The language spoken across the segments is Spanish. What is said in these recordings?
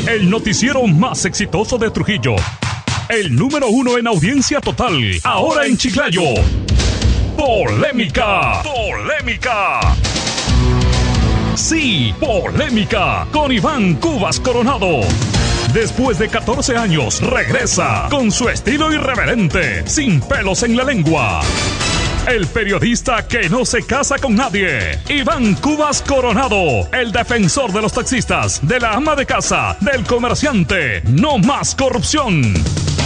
El noticiero más exitoso de Trujillo. El número 1 en audiencia total. Ahora en Chiclayo. Polémica. Polémica. Sí, Polémica. Con Iván Cubas Coronado. Después de 14 años, regresa con su estilo irreverente, sin pelos en la lengua. El periodista que no se casa con nadie, Iván Cubas Coronado, el defensor de los taxistas, de la ama de casa, del comerciante. No más corrupción.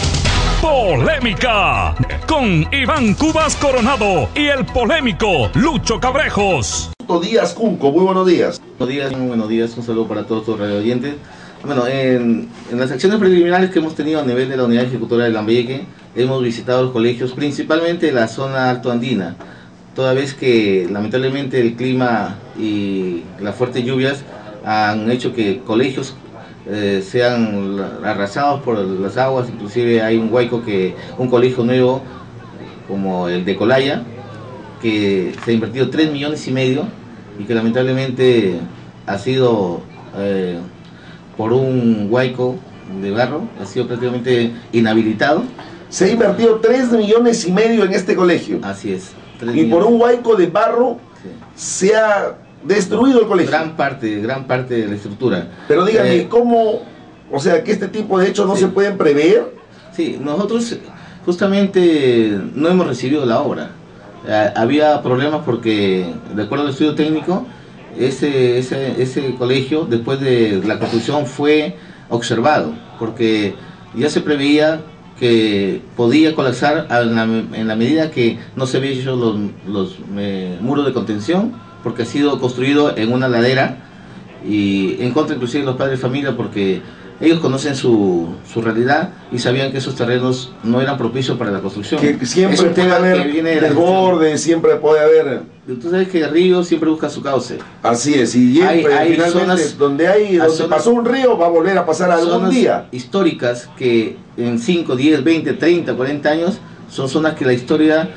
Polémica, con Iván Cubas Coronado y el polémico Lucho Cabrejos. Díaz Junco, muy buenos días. Buenos días, un saludo para todos los radio oyentes. Bueno, en las acciones preliminares que hemos tenido a nivel de la Unidad Ejecutora de Lambayeque, hemos visitado los colegios, principalmente la zona altoandina, toda vez que lamentablemente el clima y las fuertes lluvias han hecho que colegios sean arrasados por las aguas. Inclusive hay un un colegio nuevo como el de Colaya, que se ha invertido 3,5 millones y que lamentablemente ha sido por un huaico de barro, ha sido prácticamente inhabilitado. Se ha invertido 3,5 millones en este colegio. Así es. Y por un huaico de barro, sí, se ha destruido el colegio. Gran parte de la estructura. Pero dígame, ¿cómo? O sea, que este tipo de hechos no se pueden prever. Sí, nosotros justamente no hemos recibido la obra. Había problemas porque, de acuerdo al estudio técnico, ese colegio, después de la construcción, fue observado, porque ya se preveía que podía colapsar en la medida que no se había hecho los muros de contención, porque ha sido construido en una ladera, y en contra inclusive de los padres de familia, porque ellos conocen su realidad y sabían que esos terrenos no eran propicios para la construcción. Que siempre puede haber desbordes, siempre puede haber... Tú sabes que el río siempre busca su cauce. Así es, y hay zonas donde pasó un río, va a volver a pasar algún día. Históricas que en 5, 10, 20, 30, 40 años son zonas que la historia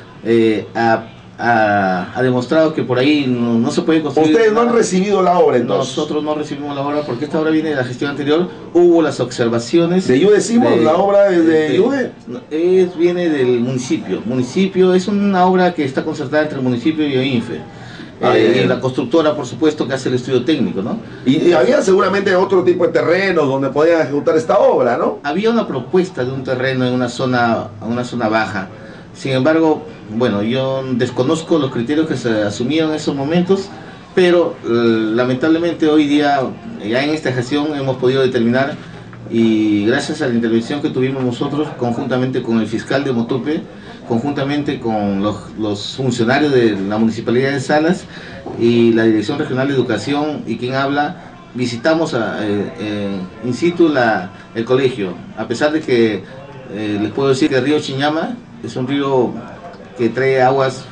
ha demostrado que por ahí no se puede construir. ¿Ustedes no han recibido la obra entonces? Nosotros no recibimos la obra porque esta obra viene de la gestión anterior. Hubo las observaciones. ¿De Yude decimos? ¿La obra es de Yude? Viene del municipio. Municipio es una obra que está concertada entre el municipio y OINFE. Y la constructora, por supuesto, que hace el estudio técnico, ¿no? Y había seguramente otro tipo de terrenos donde podían ejecutar esta obra, ¿no? Había una propuesta de un terreno en una zona baja. Sin embargo, bueno, yo desconozco los criterios que se asumieron en esos momentos, pero lamentablemente hoy día, ya en esta gestión, hemos podido determinar, y gracias a la intervención que tuvimos nosotros, conjuntamente con el fiscal de Motupe, conjuntamente con los funcionarios de la Municipalidad de Salas y la Dirección Regional de Educación, y quien habla, visitamos in situ el colegio, a pesar de que les puedo decir que el río Chiñama es un río que trae aguas,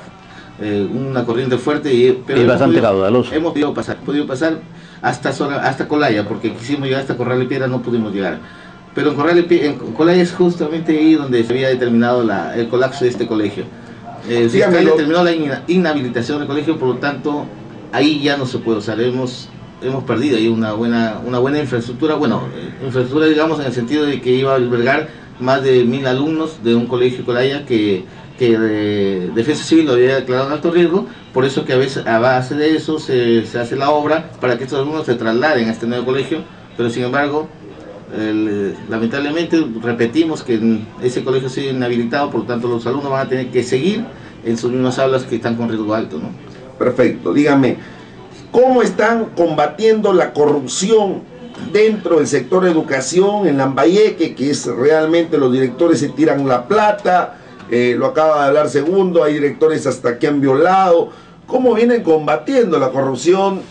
una corriente fuerte, pero es bastante caudaloso. Hemos podido pasar hasta Colaya, porque quisimos llegar hasta Corral de Piedra, no pudimos llegar. Pero en Colaya es justamente ahí donde se había determinado el colapso de este colegio. El fiscal determinó la inhabilitación del colegio, por lo tanto, ahí ya no se puede usar. Hemos perdido ahí una buena infraestructura, infraestructura, digamos, en el sentido de que iba a albergar más de 1,000 alumnos de un colegio Colaya que Defensa Civil lo había declarado en alto riesgo. Por eso que a base de eso se hace la obra para que estos alumnos se trasladen a este nuevo colegio, pero sin embargo, lamentablemente repetimos que ese colegio ha sido inhabilitado, por lo tanto los alumnos van a tener que seguir en sus mismas aulas que están con riesgo alto, ¿no? Perfecto, dígame, ¿cómo están combatiendo la corrupción dentro del sector de educación en Lambayeque, que es realmente los directores se tiran la plata? Lo acaba de hablar Segundo, hay directores hasta que han violado. ¿Cómo vienen combatiendo la corrupción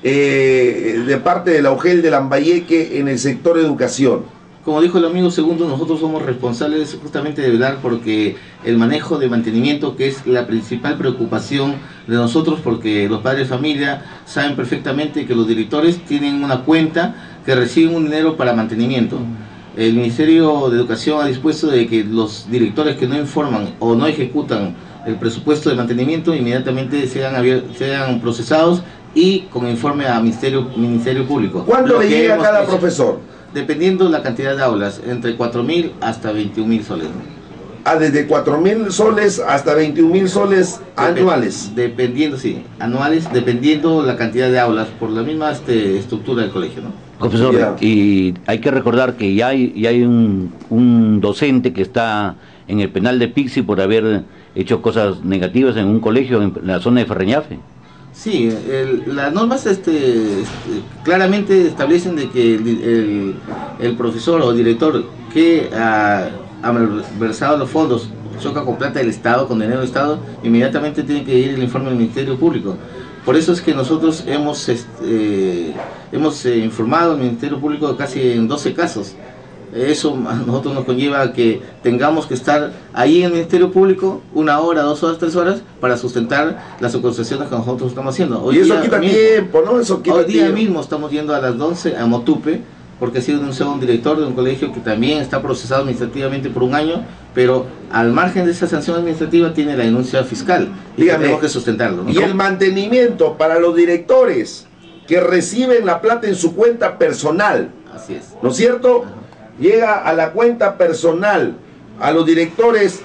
de parte de la UGEL de Lambayeque en el sector de educación? Como dijo el amigo Segundo, nosotros somos responsables justamente de velar porque el manejo de mantenimiento, que es la principal preocupación de nosotros, porque los padres de familia saben perfectamente que los directores tienen una cuenta que reciben un dinero para mantenimiento. El Ministerio de Educación ha dispuesto de que los directores que no informan o no ejecutan el presupuesto de mantenimiento inmediatamente sean procesados y con informe a Ministerio Público. ¿Cuánto le llega a cada profesor? Dependiendo la cantidad de aulas, entre 4.000 hasta 21.000 soles, ¿no? Desde 4.000 soles hasta 21.000 soles anuales. Dependiendo, sí, anuales, dependiendo la cantidad de aulas, por la misma estructura del colegio, ¿no? Profesor, y hay que recordar que ya hay un docente que está en el penal de Pixi por haber hecho cosas negativas en un colegio en la zona de Ferreñafe. Sí, las normas claramente establecen de que el profesor o director que ha malversado los fondos, choca con plata del Estado, con dinero del Estado, inmediatamente tiene que ir el informe del Ministerio Público. Por eso es que nosotros hemos informado al Ministerio Público casi en 12 casos. Eso a nosotros nos conlleva a que tengamos que estar ahí en el Ministerio Público 1 hora, 2 horas, 3 horas para sustentar las acusaciones que nosotros estamos haciendo. Hoy y eso quita tiempo, ¿no? Eso quita tiempo. Hoy día mismo estamos yendo a las 11 a Motupe, porque ha sido denunciado un director de un colegio que también está procesado administrativamente por 1 año, pero al margen de esa sanción administrativa tiene la denuncia fiscal y tenemos que sustentarlo, ¿no? Y el mantenimiento para los directores que reciben la plata en su cuenta personal. Así es. ¿No es cierto? Ajá. Llega a la cuenta personal, a los directores,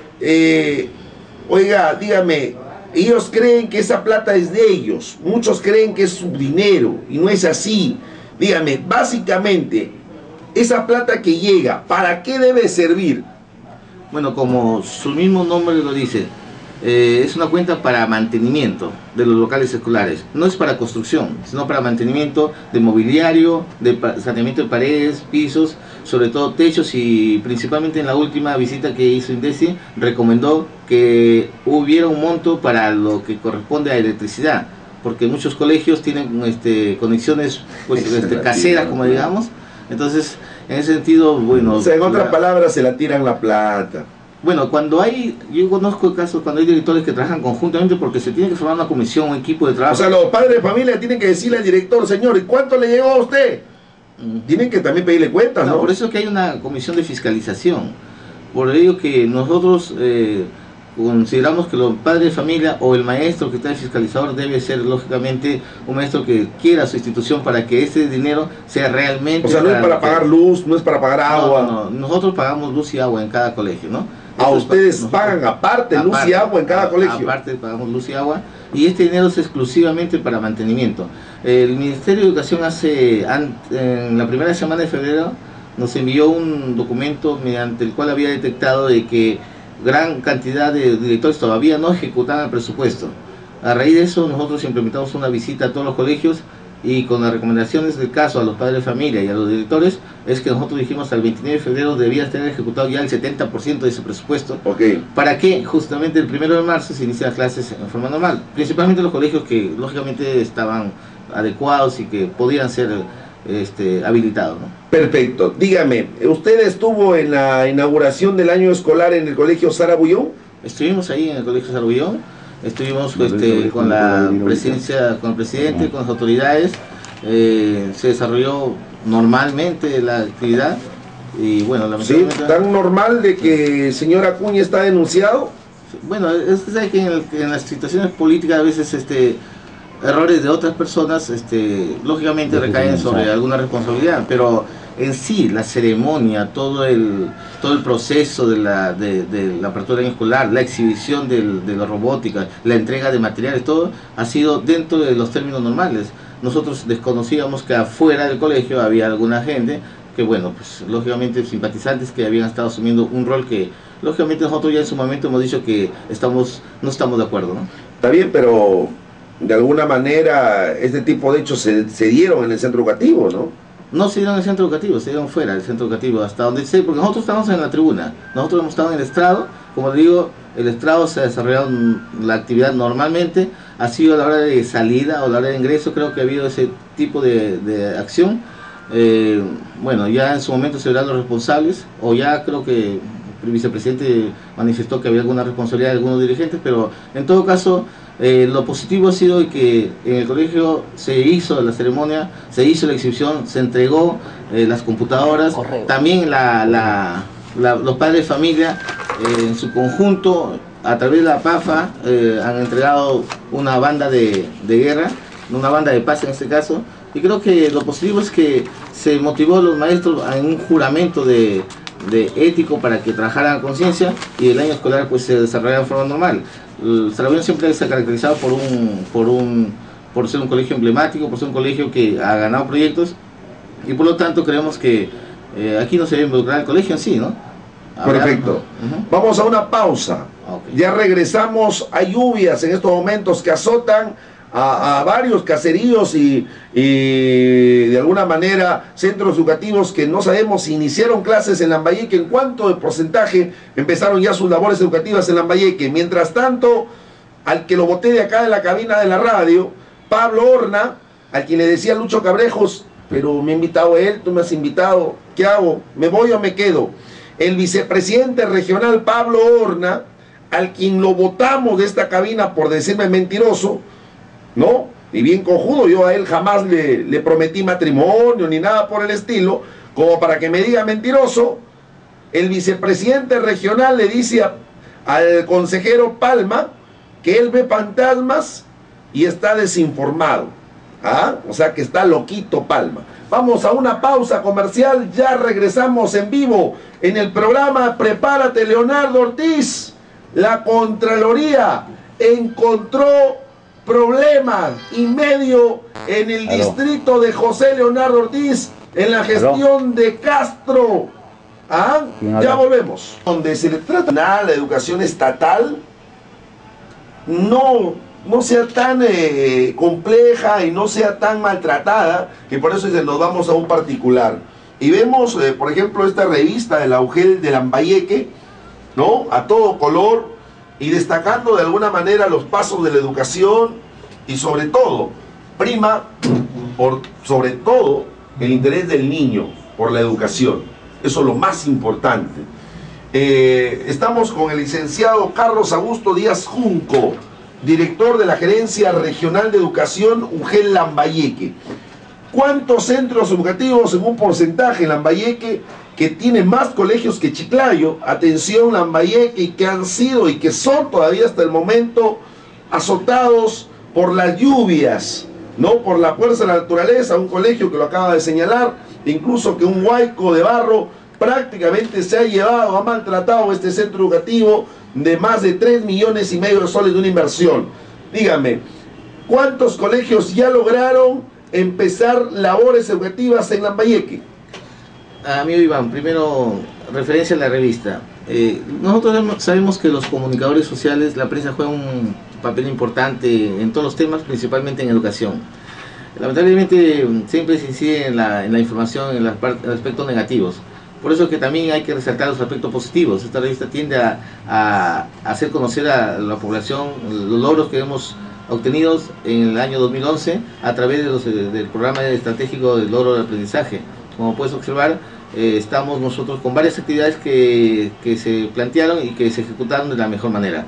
oiga, dígame, ellos creen que esa plata es de ellos, muchos creen que es su dinero, y no es así. Dígame, básicamente, esa plata que llega, ¿para qué debe servir? Bueno, como su mismo nombre lo dice, es una cuenta para mantenimiento de los locales escolares. No es para construcción, sino para mantenimiento de mobiliario, de saneamiento de paredes, pisos, sobre todo techos, y principalmente en la última visita que hizo INDECI recomendó que hubiera un monto para lo que corresponde a electricidad, porque muchos colegios tienen conexiones pues, caseras, como digamos. Entonces, en ese sentido, bueno... O sea, en otras palabras, se la tiran la plata. Bueno, yo conozco casos cuando hay directores que trabajan conjuntamente porque se tiene que formar una comisión, un equipo de trabajo. O sea, los padres de familia tienen que decirle al director, señor, ¿y cuánto le llegó a usted? Tienen que también pedirle cuentas, ¿no? Por eso es que hay una comisión de fiscalización. Por ello que nosotros consideramos que los padres de familia o el maestro que está de fiscalizador debe ser lógicamente un maestro que quiera su institución para que ese dinero sea realmente... O sea, no es para pagar luz, no es para pagar agua. No, nosotros pagamos luz y agua en cada colegio, ¿no? Ustedes pagan aparte luz y agua en cada colegio. Aparte pagamos luz y agua, y este dinero es exclusivamente para mantenimiento. El Ministerio de Educación en la primera semana de febrero nos envió un documento mediante el cual había detectado de que gran cantidad de directores todavía no ejecutaban el presupuesto. A raíz de eso nosotros implementamos una visita a todos los colegios y con las recomendaciones del caso a los padres de familia y a los directores, es que nosotros dijimos al 29 de febrero debía tener ejecutado ya el 70% de ese presupuesto, para que justamente el 1 de marzo se inicien las clases en forma normal, principalmente los colegios que lógicamente estaban adecuados y que podían ser habilitados, ¿no? Perfecto. Dígame, ¿usted estuvo en la inauguración del año escolar en el colegio Sarabullón? Estuvimos ahí en el colegio Sarabullón. Estuvimos con la presidencia, con el presidente, con las autoridades. Se desarrolló normalmente la actividad y bueno, lamentablemente... ¿Sí? ¿Tan normal de que el señor Acuña está denunciado? Bueno, es que en las situaciones políticas a veces errores de otras personas lógicamente recaen sobre alguna responsabilidad, pero en sí la ceremonia, todo el proceso de la apertura del año escolar, la exhibición de la robótica, la entrega de materiales, todo ha sido dentro de los términos normales. Nosotros desconocíamos que afuera del colegio había alguna gente que, bueno, pues lógicamente simpatizantes que habían estado asumiendo un rol que lógicamente nosotros ya en su momento hemos dicho que no estamos de acuerdo, ¿no? Está bien, pero de alguna manera este tipo de hechos se dieron en el centro educativo, ¿no? No se dieron en el centro educativo, se dieron fuera del centro educativo, hasta donde sé, porque nosotros estamos en la tribuna, nosotros hemos estado en el estrado, como le digo, el estrado se ha desarrollado la actividad normalmente, ha sido a la hora de salida o a la hora de ingreso, creo que ha habido ese tipo de acción. Bueno, ya en su momento se verán los responsables, o ya creo que el vicepresidente manifestó que había alguna responsabilidad de algunos dirigentes, pero en todo caso... lo positivo ha sido que en el colegio se hizo la ceremonia, se hizo la exhibición, se entregó las computadoras, también los padres de familia en su conjunto a través de la PAFA han entregado una banda de guerra una banda de paz en este caso, y creo que lo positivo es que se motivó a los maestros en un juramento de ético para que trabajaran a conciencia, y el año escolar pues se desarrollara de forma normal. El Saravena siempre se ha caracterizado por ser un colegio emblemático, por ser un colegio que ha ganado proyectos, y por lo tanto creemos que aquí no se debe involucrar el colegio en sí, ¿no? Perfecto. Vamos a una pausa. Okay. Ya regresamos. Hay lluvias en estos momentos que azotan a varios caseríos y de alguna manera centros educativos que no sabemos si iniciaron clases en Lambayeque, en cuánto de porcentaje empezaron ya sus labores educativas en Lambayeque. Mientras tanto, al que lo boté de acá de la cabina de la radio, Pablo Horna, al quien le decía Lucho Cabrejos, pero me ha invitado él, tú me has invitado, ¿qué hago? ¿Me voy o me quedo? El vicepresidente regional Pablo Horna, al quien lo votamos de esta cabina por decirme mentiroso, ¿no? Y bien cojudo, yo a él jamás le prometí matrimonio ni nada por el estilo, como para que me diga mentiroso. El vicepresidente regional le dice al consejero Palma que él ve fantasmas y está desinformado. ¿Ah? O sea que está loquito Palma. Vamos a una pausa comercial, ya regresamos en vivo en el programa Prepárate Leonardo Ortiz. La Contraloría encontró problemas y medio en el distrito de José Leonardo Ortiz en la gestión de Castro. ¿Ah? Ya volvemos. Donde se le trata la educación estatal no sea tan compleja y no sea tan maltratada, que por eso nos vamos a un particular. Y vemos, por ejemplo, esta revista de la UGEL de Lambayeque, ¿no? A todo color, y destacando de alguna manera los pasos de la educación, y sobre todo, prima, sobre todo, el interés del niño por la educación. Eso es lo más importante. Estamos con el licenciado Carlos Augusto Díaz Junco, director de la Gerencia Regional de Educación UGEL Lambayeque. ¿Cuántos centros educativos en un porcentaje en Lambayeque que tiene más colegios que Chiclayo? Atención Lambayeque, y que han sido y que son todavía hasta el momento azotados por las lluvias, no por la fuerza de la naturaleza. Un colegio que lo acaba de señalar, incluso que un huaico de barro prácticamente se ha llevado, ha maltratado este centro educativo de más de 3,5 millones de soles de una inversión. Dígame, ¿cuántos colegios ya lograron empezar labores educativas en Lambayeque? Amigo Iván, primero, referencia a la revista. Nosotros sabemos que los comunicadores sociales, la prensa juega un papel importante en todos los temas, principalmente en educación. Lamentablemente siempre se incide en la información, en los aspectos negativos. Por eso que también hay que resaltar los aspectos positivos. Esta revista tiende a hacer conocer a la población los logros que hemos obtenido en el año 2011 a través del programa estratégico del logro del aprendizaje. Como puedes observar, estamos nosotros con varias actividades que se plantearon y que se ejecutaron de la mejor manera.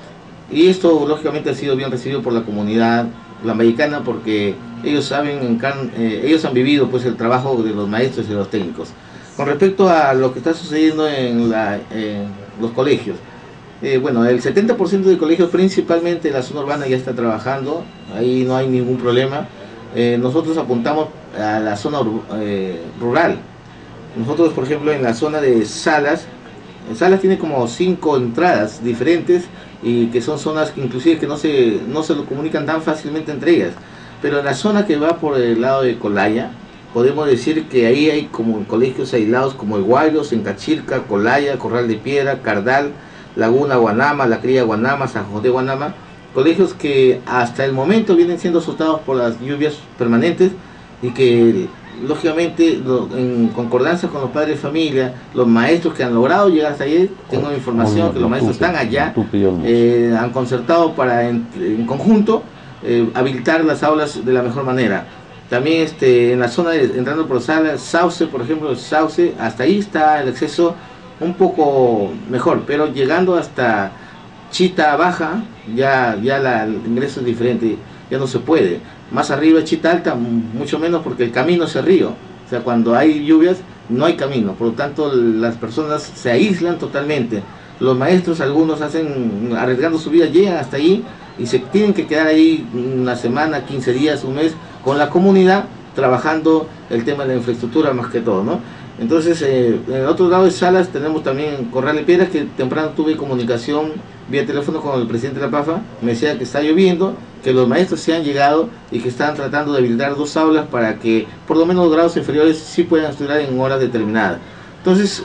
Y esto lógicamente ha sido bien recibido por la comunidad lambayecana, porque ellos saben, ellos han vivido pues el trabajo de los maestros y de los técnicos. Con respecto a lo que está sucediendo en los colegios, bueno, el 70% de colegios, principalmente en la zona urbana, ya está trabajando, ahí no hay ningún problema. Nosotros apuntamos a la zona rural. Nosotros, por ejemplo, en la zona de Salas tiene como 5 entradas diferentes, y que son zonas que inclusive que no se lo comunican tan fácilmente entre ellas. Pero en la zona que va por el lado de Colaya, podemos decir que ahí hay como colegios aislados como Iguayos, Encachilca, Colaya, Corral de Piedra, Cardal, Laguna Guanama, La Cría Guanama, San José Guanama, colegios que hasta el momento vienen siendo azotados por las lluvias permanentes, y que lógicamente en concordancia con los padres de familia, los maestros que han logrado llegar hasta ahí, tengo información que los maestros están allá, han concertado para en conjunto habilitar las aulas de la mejor manera. También en la zona entrando por Salas, Sauce, por ejemplo, Sauce, hasta ahí está el acceso un poco mejor, pero llegando hasta Chita Baja, ya el ingreso es diferente, ya no se puede. Más arriba Chita Alta, mucho menos, porque el camino es el río. O sea, cuando hay lluvias no hay camino, por lo tanto las personas se aíslan totalmente. Los maestros, algunos arriesgando su vida, llegan hasta ahí y se tienen que quedar ahí una semana, 15 días, un mes con la comunidad trabajando el tema de la infraestructura más que todo, ¿no? Entonces, en el otro lado de Salas tenemos también Corral y Piedras, que temprano tuve comunicación vía teléfono con el presidente de la PAFA. Me decía que está lloviendo, que los maestros se han llegado y que están tratando de habilitar 2 aulas para que por lo menos los grados inferiores sí puedan estudiar en horas determinadas. Entonces,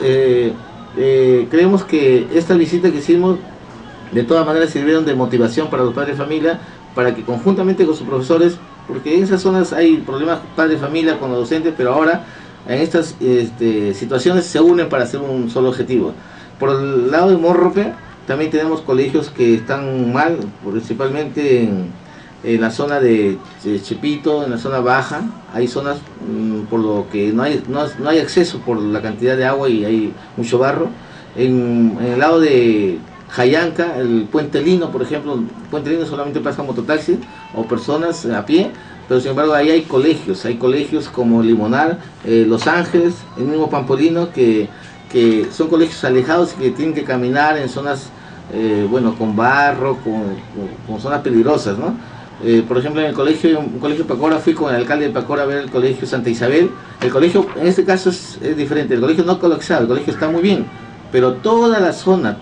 creemos que esta visita que hicimos de todas maneras sirvieron de motivación para los padres de familia, para que conjuntamente con sus profesores, porque en esas zonas hay problemas padres de familia con los docentes, pero ahora en estas situaciones se unen para hacer un solo objetivo. Por el lado de Morrope también tenemos colegios que están mal, principalmente en la zona de Chepito, en la zona baja. Hay zonas por lo que no hay acceso por la cantidad de agua y hay mucho barro. En el lado de Jayanca, el Puente Lino, por ejemplo, el Puente Lino solamente pasa mototaxi o personas a pie, pero sin embargo ahí hay colegios como Limonar, Los Ángeles, el mismo Pampolino, que son colegios alejados y que tienen que caminar en zonas, con barro, con zonas peligrosas, ¿no? Por ejemplo, en el un colegio de Pacora, fui con el alcalde de Pacora a ver el colegio Santa Isabel. El colegio, en este caso, es diferente, el colegio no colapsado, el colegio está muy bien, pero toda la zona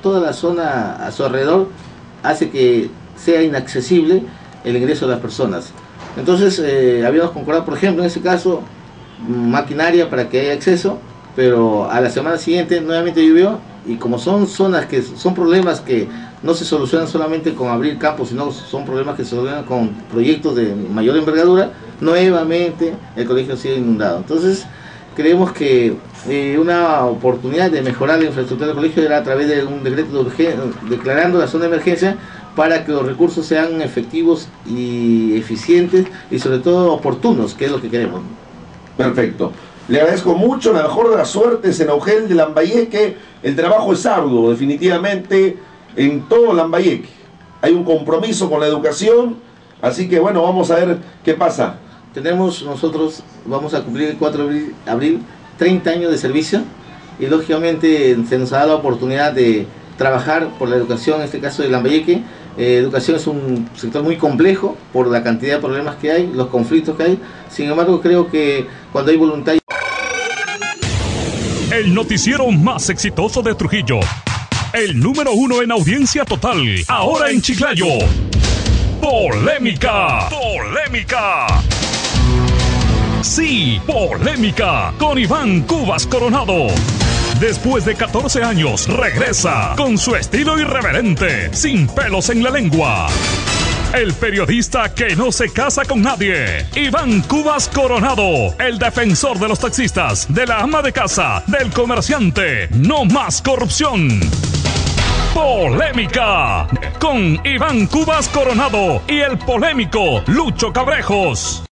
a su alrededor hace que sea inaccesible el ingreso de las personas. Entonces habíamos concordado, por ejemplo, en ese caso, maquinaria para que haya acceso, pero a la semana siguiente nuevamente llovió, y como son zonas que son problemas que no se solucionan solamente con abrir campos, sino son problemas que se solucionan con proyectos de mayor envergadura, nuevamente el colegio sigue inundado. Entonces creemos que una oportunidad de mejorar la infraestructura del colegio era a través de un decreto de urgencia, declarando la zona de emergencia, para que los recursos sean efectivos y eficientes y sobre todo oportunos, que es lo que queremos. Perfecto. Le agradezco mucho, la mejor de las suertes en Augel de Lambayeque. El trabajo es arduo, definitivamente, en todo Lambayeque. Hay un compromiso con la educación, así que bueno, vamos a ver qué pasa. Nosotros vamos a cumplir el 4 de abril 30 años de servicio, y lógicamente se nos ha dado la oportunidad de trabajar por la educación, en este caso de Lambayeque. Educación es un sector muy complejo por la cantidad de problemas que hay, los conflictos que hay. Sin embargo, creo que cuando hay voluntad... El noticiero más exitoso de Trujillo, el número 1 en audiencia total, ahora en Chiclayo. Polémica. Sí, Polémica, con Iván Cubas Coronado. Después de 14 años, regresa con su estilo irreverente, sin pelos en la lengua. El periodista que no se casa con nadie, Iván Cubas Coronado, el defensor de los taxistas, de la ama de casa, del comerciante. No más corrupción. Polémica, con Iván Cubas Coronado y el polémico Lucho Cabrejos.